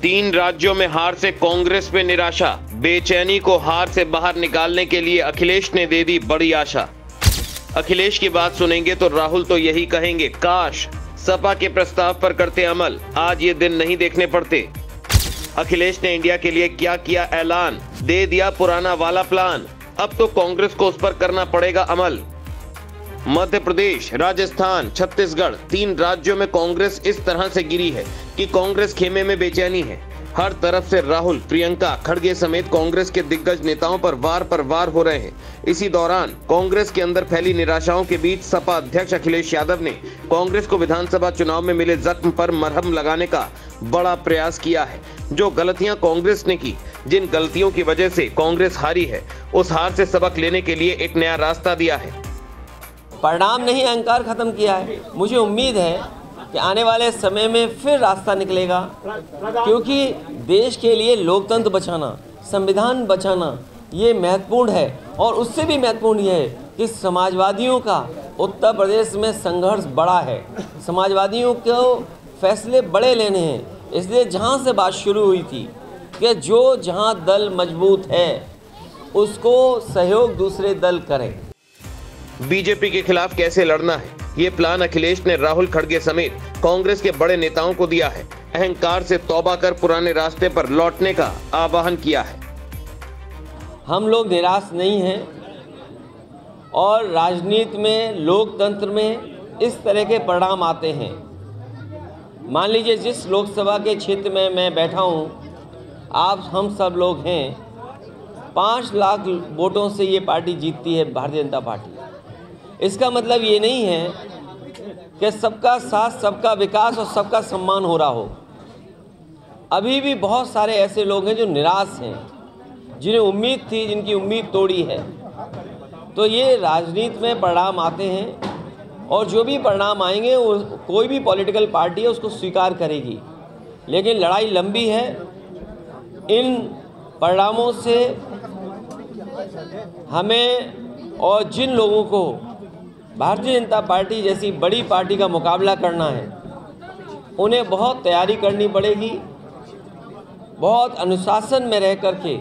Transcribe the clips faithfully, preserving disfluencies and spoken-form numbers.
तीन राज्यों में हार से कांग्रेस पे निराशा, बेचैनी को हार से बाहर निकालने के लिए अखिलेश ने दे दी बड़ी आशा। अखिलेश की बात सुनेंगे तो राहुल तो यही कहेंगे, काश सपा के प्रस्ताव पर करते अमल, आज ये दिन नहीं देखने पड़ते। अखिलेश ने इंडिया के लिए क्या किया ऐलान, दे दिया पुराना वाला प्लान, अब तो कांग्रेस को उस पर करना पड़ेगा अमल। मध्य प्रदेश, राजस्थान, छत्तीसगढ़, तीन राज्यों में कांग्रेस इस तरह से गिरी है कि कांग्रेस खेमे में बेचैनी है। हर तरफ से राहुल, प्रियंका, खड़गे समेत कांग्रेस के दिग्गज नेताओं पर वार पर वार हो रहे हैं। इसी दौरान कांग्रेस के अंदर फैली निराशाओं के बीच सपा अध्यक्ष अखिलेश यादव ने कांग्रेस को विधानसभा चुनाव में मिले जख्म पर मरहम लगाने का बड़ा प्रयास किया है। जो गलतियां कांग्रेस ने की, जिन गलतियों की वजह से कांग्रेस हारी है, उस हार से सबक लेने के लिए एक नया रास्ता दिया है। परिणाम नहीं, अहंकार खत्म किया है। मुझे उम्मीद है कि आने वाले समय में फिर रास्ता निकलेगा, क्योंकि देश के लिए लोकतंत्र बचाना, संविधान बचाना ये महत्वपूर्ण है। और उससे भी महत्वपूर्ण ये है कि समाजवादियों का उत्तर प्रदेश में संघर्ष बड़ा है, समाजवादियों को फैसले बड़े लेने हैं। इसलिए जहाँ से बात शुरू हुई थी कि जो जहाँ दल मजबूत है उसको सहयोग दूसरे दल करें। बीजेपी के खिलाफ कैसे लड़ना है, ये प्लान अखिलेश ने राहुल, खड़गे समेत कांग्रेस के बड़े नेताओं को दिया है। अहंकार से तौबा कर पुराने रास्ते पर लौटने का आह्वान किया है। हम लोग निराश नहीं हैं और राजनीति में, लोकतंत्र में इस तरह के परिणाम आते हैं। मान लीजिए जिस लोकसभा के क्षेत्र में मैं बैठा हूँ, आप हम सब लोग हैं, पाँच लाख वोटों से ये पार्टी जीतती है, भारतीय जनता पार्टी। इसका मतलब ये नहीं है कि सबका साथ, सबका विकास और सबका सम्मान हो रहा हो। अभी भी बहुत सारे ऐसे लोग हैं जो निराश हैं, जिन्हें उम्मीद थी, जिनकी उम्मीद तोड़ी है। तो ये राजनीति में परिणाम आते हैं और जो भी परिणाम आएंगे वो कोई भी पॉलिटिकल पार्टी है उसको स्वीकार करेगी। लेकिन लड़ाई लंबी है। इन परिणामों से हमें और जिन लोगों को भारतीय जनता पार्टी जैसी बड़ी पार्टी का मुकाबला करना है, उन्हें बहुत तैयारी करनी पड़ेगी, बहुत अनुशासन में रह करके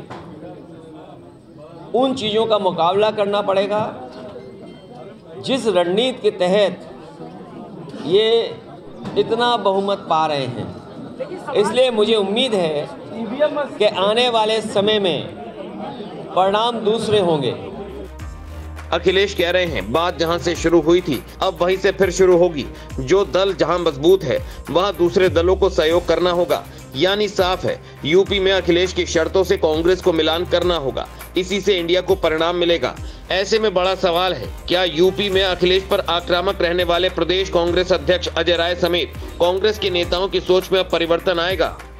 उन चीज़ों का मुकाबला करना पड़ेगा जिस रणनीति के तहत ये इतना बहुमत पा रहे हैं। इसलिए मुझे उम्मीद है कि आने वाले समय में परिणाम दूसरे होंगे। अखिलेश कह रहे हैं, बात जहां से शुरू हुई थी अब वहीं से फिर शुरू होगी। जो दल जहां मजबूत है वहां दूसरे दलों को सहयोग करना होगा। यानी साफ है, यूपी में अखिलेश की शर्तों से कांग्रेस को मिलान करना होगा। इसी से इंडिया को परिणाम मिलेगा। ऐसे में बड़ा सवाल है, क्या यूपी में अखिलेश पर आक्रामक रहने वाले प्रदेश कांग्रेस अध्यक्ष अजय राय समेत कांग्रेस के नेताओं की सोच में अब परिवर्तन आएगा?